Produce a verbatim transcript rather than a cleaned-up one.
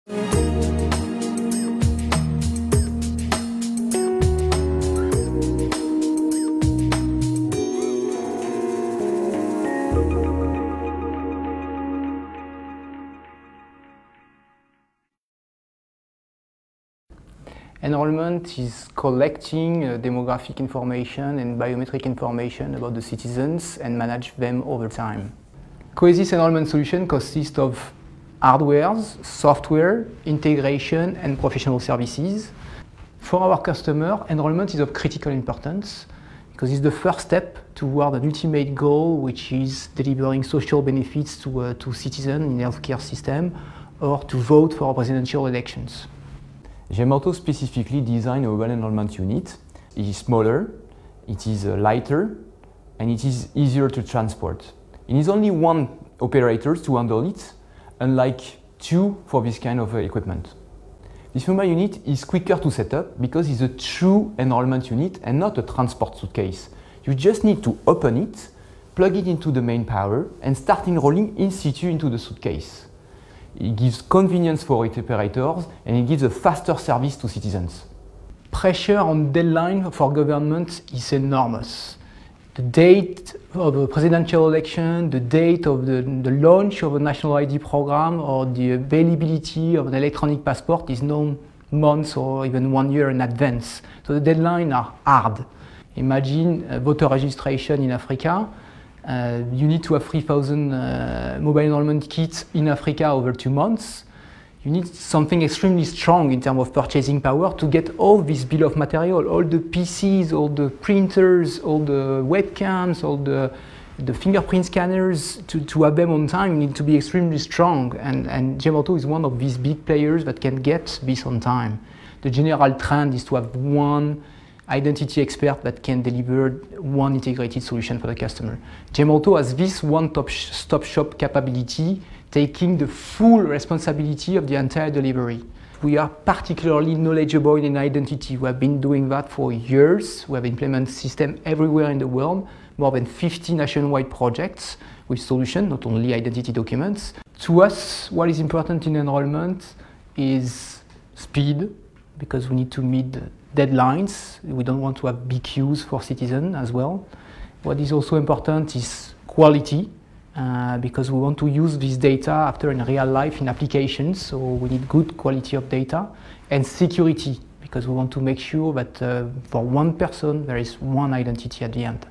Enrollment is collecting uh, demographic information and biometric information about the citizens and manage them over time. Cohesys enrollment solution consists of hardwares, software, integration and professional services. For our customer, enrollment is of critical importance because it's the first step toward an ultimate goal, which is delivering social benefits to, uh, to citizens in the healthcare system or to vote for presidential elections. Gemalto specifically designed a mobile enrollment unit. It is smaller, it is uh, lighter, and it is easier to transport. It needs only one operator to handle it, unlike two for this kind of uh, equipment. This mobile unit is quicker to set up because it's a true enrollment unit and not a transport suitcase. You just need to open it, plug it into the main power, and start enrolling in situ into the suitcase. It gives convenience for its operators and it gives a faster service to citizens. Pressure on deadline for government is enormous. The date of a presidential election, the date of the, the launch of a national I D program or the availability of an electronic passport is known months or even one year in advance. So the deadlines are hard. Imagine uh, voter registration in Africa. Uh, you need to have three thousand uh, mobile enrollment kits in Africa over two months. You need something extremely strong in terms of purchasing power to get all this bill of material, all the P Cs, all the printers, all the webcams, all the, the fingerprint scanners. To, to have them on time, you need to be extremely strong. And, and Gemalto is one of these big players that can get this on time. The general trend is to have one identity expert that can deliver one integrated solution for the customer. Gemalto has this one-stop shop capability, taking the full responsibility of the entire delivery. We are particularly knowledgeable in identity. We have been doing that for years. We have implemented systems everywhere in the world, more than fifty nationwide projects with solutions, not only identity documents. To us, what is important in enrollment is speed, because we need to meet deadlines. We don't want to have big queues for citizens as well. What is also important is quality, uh, because we want to use this data after in real life in applications, so we need good quality of data. And security, because we want to make sure that uh, for one person there is one identity at the end.